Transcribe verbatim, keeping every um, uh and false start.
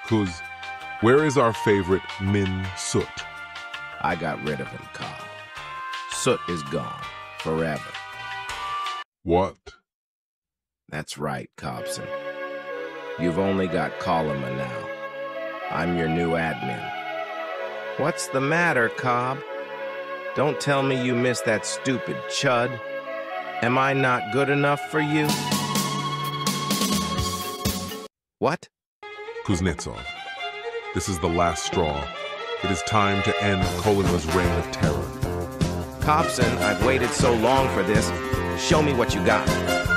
Kuz, where is our favorite Min Soot? I got rid of him, Cobb. Soot is gone. Forever. What? That's right, Cobson. You've only got Coleman now. I'm your new admin. What's the matter, Cobb? Don't tell me you miss that stupid chud. Am I not good enough for you? What? Kuznetsov, this is the last straw. It is time to end Kolima's reign of terror. Cobson, I've waited so long for this. Show me what you got.